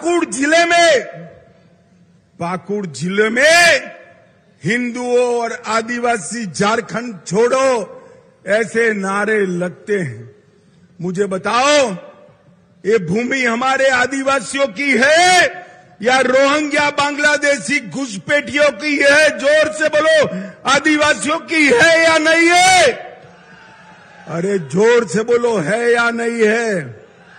पाकुड़ जिले में हिंदुओं और आदिवासी झारखंड छोड़ो ऐसे नारे लगते हैं। मुझे बताओ, ये भूमि हमारे आदिवासियों की है या रोहिंग्या बांग्लादेशी घुसपैठियों की है? जोर से बोलो, आदिवासियों की है या नहीं है? अरे जोर से बोलो, है या नहीं है?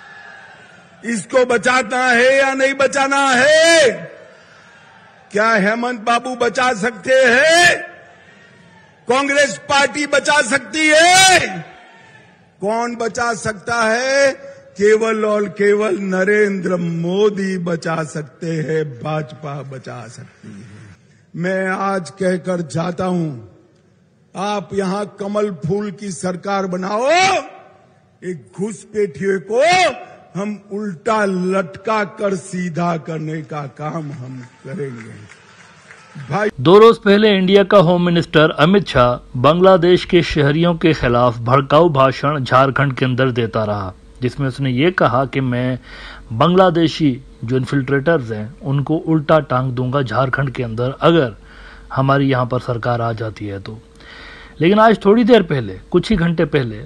इसको बचाना है या नहीं बचाना है? क्या हेमंत बाबू बचा सकते हैं? कांग्रेस पार्टी बचा सकती है? कौन बचा सकता है? केवल और केवल नरेंद्र मोदी बचा सकते हैं, भाजपा बचा सकती है। मैं आज कहकर जाता हूं, आप यहां कमल फूल की सरकार बनाओ, एक घुसपैठियों को हम उल्टा लटका कर सीधा करने का काम हम करेंगे। भाई, 2 रोज पहले इंडिया का होम मिनिस्टर अमित शाह बांग्लादेश के शहरियों के खिलाफ भड़काऊ भाषण झारखंड के अंदर देता रहा, जिसमें उसने ये कहा कि मैं बांग्लादेशी जो इन्फिल्ट्रेटर्स हैं उनको उल्टा टांग दूंगा झारखंड के अंदर अगर हमारी यहाँ पर सरकार आ जाती है तो। लेकिन आज थोड़ी देर पहले, कुछ ही घंटे पहले,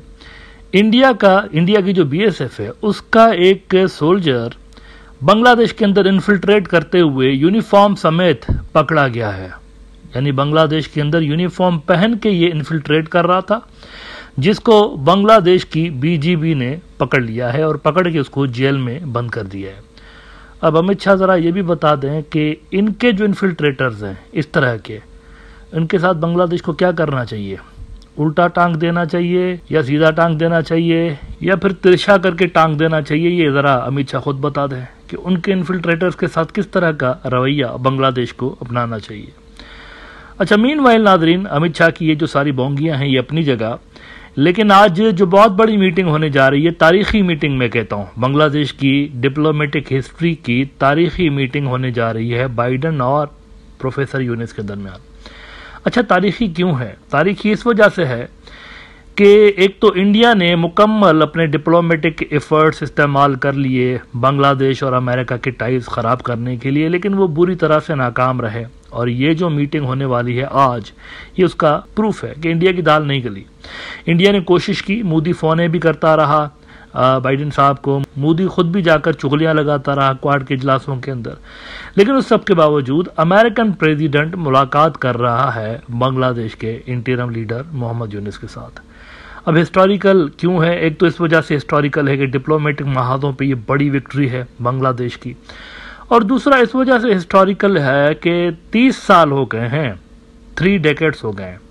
इंडिया की जो बीएसएफ है उसका एक सोल्जर बांग्लादेश के अंदर इन्फिल्ट्रेट करते हुए यूनिफॉर्म समेत पकड़ा गया है। यानी बांग्लादेश के अंदर यूनिफॉर्म पहन के ये इन्फिल्ट्रेट कर रहा था, जिसको बांग्लादेश की बीजीबी ने पकड़ लिया है और पकड़ के उसको जेल में बंद कर दिया है। अब अमित शाह जरा ये भी बता दें कि इनके जो इन्फिल्ट्रेटर्स हैं इस तरह के, इनके साथ बांग्लादेश को क्या करना चाहिए? उल्टा टांग देना चाहिए या सीधा टांग देना चाहिए या फिर तिरछा करके टांग देना चाहिए? ये जरा अमित शाह खुद बता दें कि उनके इन्फिल्ट्रेटर्स के साथ किस तरह का रवैया बांग्लादेश को अपनाना चाहिए। अच्छा, मीनवाइल नादरीन, अमित शाह की ये जो सारी बोंगियां हैं ये अपनी जगह, लेकिन आज जो बहुत बड़ी मीटिंग होने जा रही है, तारीखी मीटिंग मैं कहता हूँ, बांग्लादेश की डिप्लोमेटिक हिस्ट्री की तारीखी मीटिंग होने जा रही है बाइडन और प्रोफेसर यूनिस के दरमियान। अच्छा, तारीखी क्यों है? तारीखी इस वजह से है कि एक तो इंडिया ने मुकम्मल अपने डिप्लोमेटिक एफर्ट्स इस्तेमाल कर लिए बांग्लादेश और अमेरिका के टाइज ख़राब करने के लिए, लेकिन वो बुरी तरह से नाकाम रहे। और ये जो मीटिंग होने वाली है आज, ये उसका प्रूफ है कि इंडिया की दाल नहीं गली। इंडिया ने कोशिश की, मोदी फ़ोने भी करता रहा बाइडेन साहब को, मोदी खुद भी जाकर चुगलियां लगाता रहा क्वाड के इजलासों के अंदर, लेकिन उस सब के बावजूद अमेरिकन प्रेसिडेंट मुलाकात कर रहा है बांग्लादेश के इंटरिम लीडर मोहम्मद यूनिस के साथ। अब हिस्टोरिकल क्यों है? एक तो इस वजह से हिस्टोरिकल है कि डिप्लोमेटिक महादों पे ये बड़ी विक्ट्री है बांग्लादेश की, और दूसरा इस वजह से हिस्टोरिकल है कि 30 साल हो गए हैं, 3 डेकेड्स हो गए हैं,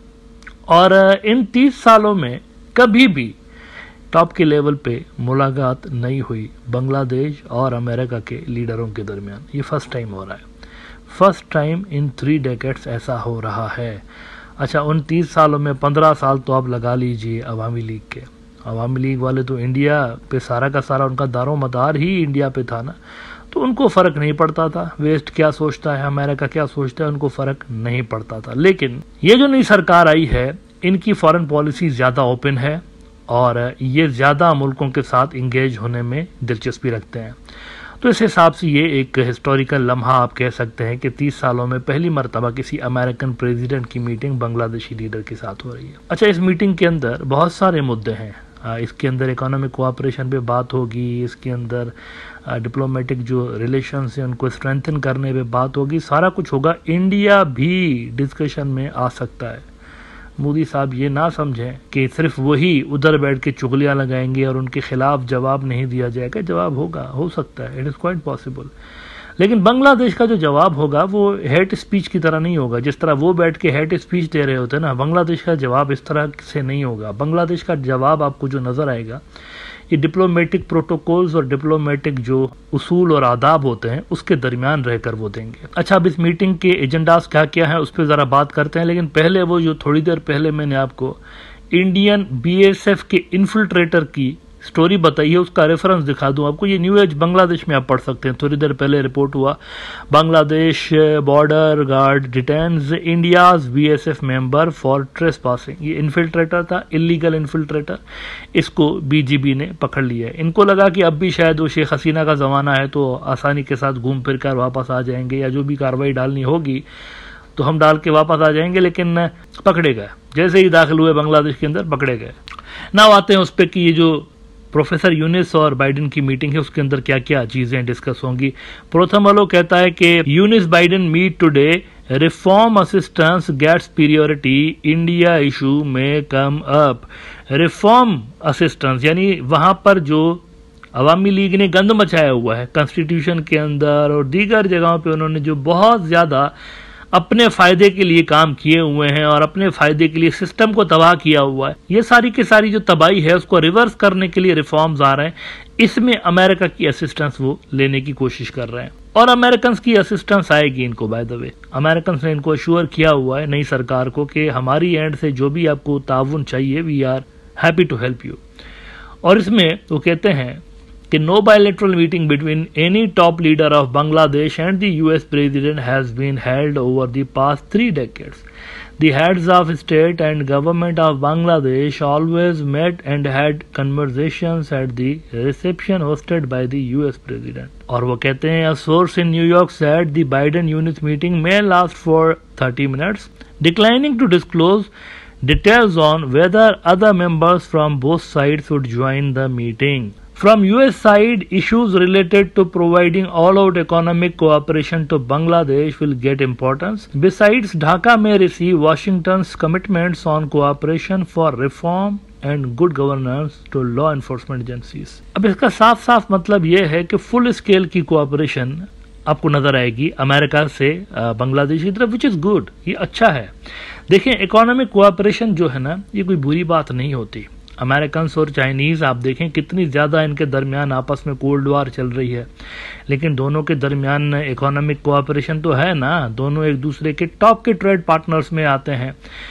और इन 30 सालों में कभी भी टॉप के लेवल पे मुलाकात नहीं हुई बांग्लादेश और अमेरिका के लीडरों के दरमियान। ये फर्स्ट टाइम हो रहा है, फर्स्ट टाइम इन 3 डेकेड्स ऐसा हो रहा है। अच्छा, उन 30 सालों में 15 साल तो आप लगा लीजिए अवामी लीग के। अवामी लीग वाले तो इंडिया पे सारा का सारा उनका दारो मदार ही इंडिया पे था ना, तो उनको फ़र्क नहीं पड़ता था वेस्ट क्या सोचता है, अमेरिका क्या सोचता है, उनको फ़र्क नहीं पड़ता था। लेकिन ये जो नई सरकार आई है, इनकी फॉरेन पॉलिसी ज़्यादा ओपन है और ये ज़्यादा मुल्कों के साथ इंगेज होने में दिलचस्पी रखते हैं। तो इस हिसाब से ये एक हिस्टोरिकल लम्हा आप कह सकते हैं कि 30 सालों में पहली मरतबा किसी अमेरिकन प्रेसिडेंट की मीटिंग बांग्लादेशी लीडर के साथ हो रही है। अच्छा, इस मीटिंग के अंदर बहुत सारे मुद्दे हैं। इसके अंदर इकोनॉमिक कोऑपरेशन पे बात होगी, इसके अंदर डिप्लोमेटिक जो रिलेशंस हैं उनको स्ट्रेंथन करने पे बात होगी, सारा कुछ होगा। इंडिया भी डिस्कशन में आ सकता है। मोदी साहब ये ना समझें कि सिर्फ वही उधर बैठ के चुगलियां लगाएंगे और उनके खिलाफ जवाब नहीं दिया जाएगा। जवाब होगा, हो सकता है, इट इज़ क्वाइट पॉसिबल। लेकिन बांग्लादेश का जो जवाब होगा वो हेट स्पीच की तरह नहीं होगा। जिस तरह वो बैठ के हेट स्पीच दे रहे होते हैं ना, बांग्लादेश का जवाब इस तरह से नहीं होगा। बांग्लादेश का जवाब आपको जो नज़र आएगा, ये डिप्लोमेटिक प्रोटोकॉल्स और डिप्लोमेटिक जो उसूल और आदाब होते हैं उसके दरमियान रहकर वो देंगे। अच्छा, अब इस मीटिंग के एजेंडास क्या क्या हैं उस पर ज़रा बात करते हैं, लेकिन पहले वो जो थोड़ी देर पहले मैंने आपको इंडियन बीएसएफ के इन्फिल्ट्रेटर की स्टोरी बताई है उसका रेफरेंस दिखा दूं आपको। ये न्यू एज बांग्लादेश में आप पढ़ सकते हैं, थोड़ी देर पहले रिपोर्ट हुआ। Bangladesh border guard detains India's BSF member for trespassing. ये इन्फिल्ट्रेटर था, इलीगल इन्फिल्ट्रेटर, इसको बीजीबी ने पकड़ लिया है। इनको लगा कि अब भी शायद वो शेख हसीना का जमाना है तो आसानी के साथ घूम फिर कर वापस आ जाएंगे, या जो भी कार्रवाई डालनी होगी तो हम डाल के वापस आ जाएंगे, लेकिन पकड़े गए। जैसे ही दाखिल हुए बांग्लादेश के अंदर पकड़े गए। ना आते हैं उस पर कि ये जो प्रोफेसर यूनिस और बाइडेन की मीटिंग है उसके अंदर क्या क्या चीजें डिस्कस होंगी। प्रोथमलो कहता है कि Yunus Biden meet today, reform assistance gets priority, India issue में कम अप। रिफॉर्म असिस्टेंस यानी वहां पर जो अवामी लीग ने गंद मचाया हुआ है कॉन्स्टिट्यूशन के अंदर और दीगर जगहों पे, उन्होंने जो बहुत ज्यादा अपने फायदे के लिए काम किए हुए हैं और अपने फायदे के लिए सिस्टम को तबाह किया हुआ है, ये सारी की सारी जो तबाही है उसको रिवर्स करने के लिए रिफॉर्म्स आ रहे हैं। इसमें अमेरिका की असिस्टेंस वो लेने की कोशिश कर रहे हैं और अमेरिकन की असिस्टेंस आएगी इनको। बाय द वे अमेरिकन ने इनको अश्योर किया हुआ है नई सरकार को कि हमारी एंड से जो भी आपको ताउन चाहिए, we are happy to help you. और इसमें वो कहते हैं कि no bilateral meeting between any top leader of Bangladesh and the US president has been held over the past 3 decades. The heads of state and government of Bangladesh always met and had conversations at the reception hosted by the US president. और वो कहते हैं, a source in New York said the Biden-Eunice meeting may last for 30 minutes, declining to disclose details on whether other members from both sides would join the meeting. From US side, issues related to providing all-out economic cooperation to Bangladesh will get importance. Besides, Dhaka may receive Washington's commitments on cooperation for reform and good governance to law enforcement agencies. अब इसका साफ साफ मतलब ये है कि full scale की cooperation आपको नजर आएगी अमेरिका से बांग्लादेश की तरफ, विच इज गुड, ये अच्छा है। देखें, इकोनॉमिक कोऑपरेशन जो है ना, ये कोई बुरी बात नहीं होती। अमेरिकन और चाइनीज आप देखें कितनी ज़्यादा इनके दरमियान आपस में कोल्ड वार चल रही है, लेकिन दोनों के दरमियान इकोनॉमिक कोऑपरेशन तो है ना, दोनों एक दूसरे के टॉप के ट्रेड पार्टनर्स में आते हैं।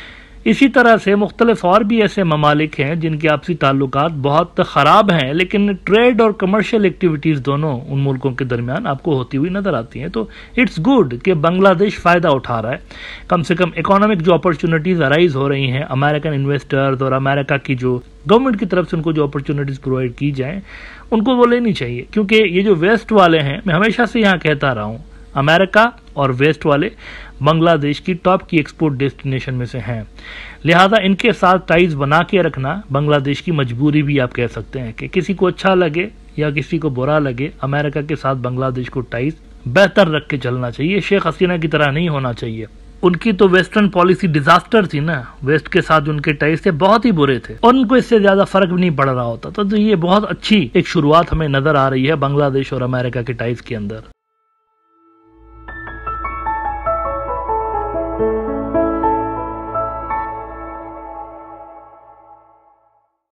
इसी तरह से मुख्तलिफ और भी ऐसे ममालिक हैं जिनके आपसी ताल्लुकात बहुत ख़राब हैं, लेकिन ट्रेड और कमर्शियल एक्टिविटीज़ दोनों उन मुल्कों के दरमियान आपको होती हुई नज़र आती हैं। तो इट्स गुड कि बांग्लादेश फ़ायदा उठा रहा है, कम से कम इकोनॉमिक जो अपॉर्चुनिटीज़ अराइज हो रही हैं, अमेरिकन इन्वेस्टर्स और अमेरिका की जो गवर्नमेंट की तरफ से उनको जो अपॉर्चुनिटीज़ प्रोवाइड की जाएँ उनको वो लेनी चाहिए। क्योंकि ये जो वेस्ट वाले हैं, मैं हमेशा से यहाँ कहता रहा हूँ, अमेरिका और वेस्ट वाले बांग्लादेश की टॉप की एक्सपोर्ट डेस्टिनेशन में से हैं, लिहाजा इनके साथ टाइज बना के रखना बांग्लादेश की मजबूरी भी आप कह सकते हैं। कि किसी को अच्छा लगे या किसी को बुरा लगे, अमेरिका के साथ बांग्लादेश को टाइज बेहतर रख के चलना चाहिए। शेख हसीना की तरह नहीं होना चाहिए। उनकी तो वेस्टर्न पॉलिसी डिजास्टर थी ना, वेस्ट के साथ उनके टाइज थे बहुत ही बुरे थे और उनको इससे ज्यादा फर्क भी नहीं पड़ रहा होता। तो ये बहुत अच्छी एक शुरुआत हमें नजर आ रही है बांग्लादेश और अमेरिका के टाइज के अंदर।